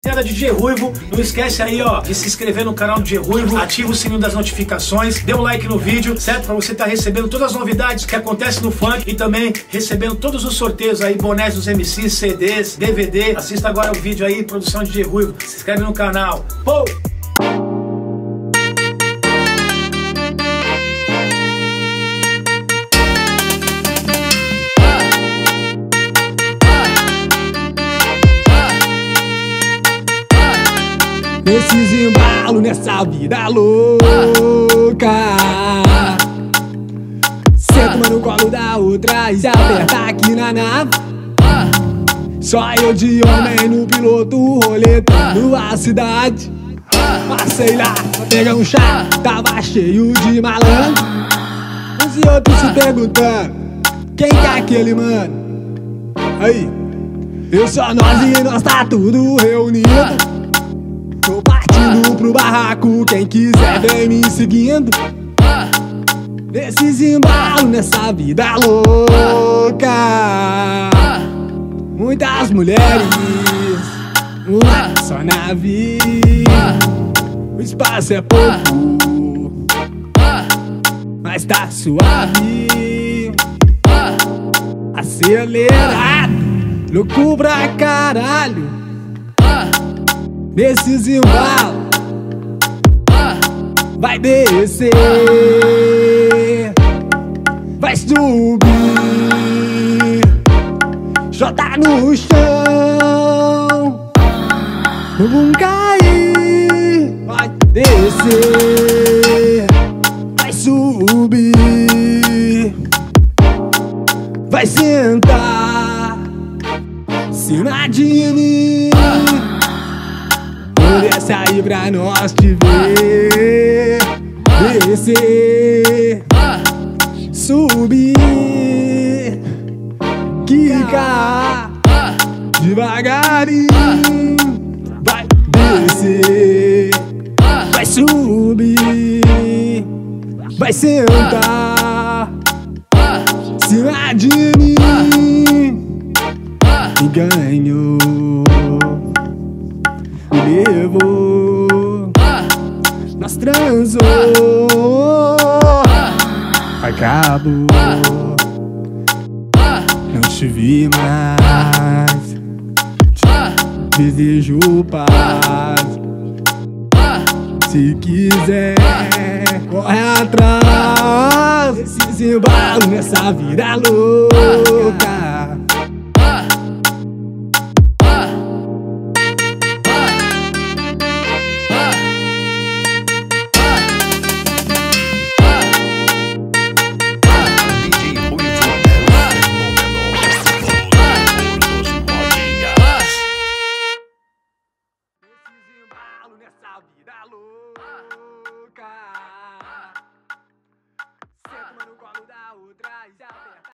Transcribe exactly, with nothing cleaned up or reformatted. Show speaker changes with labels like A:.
A: D J Ruivo, não esquece aí, ó, de se inscrever no canal do D J Ruivo, ativa o sininho das notificações, dê um like no vídeo, certo? Pra você estar recebendo todas as novidades que acontecem no funk e também recebendo todos os sorteios aí, bonés dos M Cs, C Ds, D V D. Assista agora o vídeo aí, produção de D J Ruivo, se inscreve no canal. Pô!
B: Nesses embalos, nessa vida louca, senta uma no colo da outra e se aperta aqui na nave. Só eu de homem no piloto, roletando a cidade. Passei lá pra pegar um chá, tava cheio de malandro. Uns e outros se perguntando, quem que é aquele mano? Aí, eu sou nós e nós tá tudo reunido. Tô partindo pro barraco, quem quiser vem me seguindo. Nesses embalos, nessa vida louca, muitas mulheres, uma só nave. O espaço é pouco, mas tá suave. Acelerado, louco pra caralho. Nesses embalos, vai descer, vai subir, jota no chão, não vão cair. Vai descer, vai subir, vai sentar cima de mim. Desce aí pra nós te ver, descer, subir, quicar devagarinho. Vai descer, vai subir, vai sentar cima de mim. E ganhou, levou, nós transou, acabou, não te vi mais, te desejo paz. Se quiser, corre atrás, esses embalos nessa vida louca. Nessa vida louca.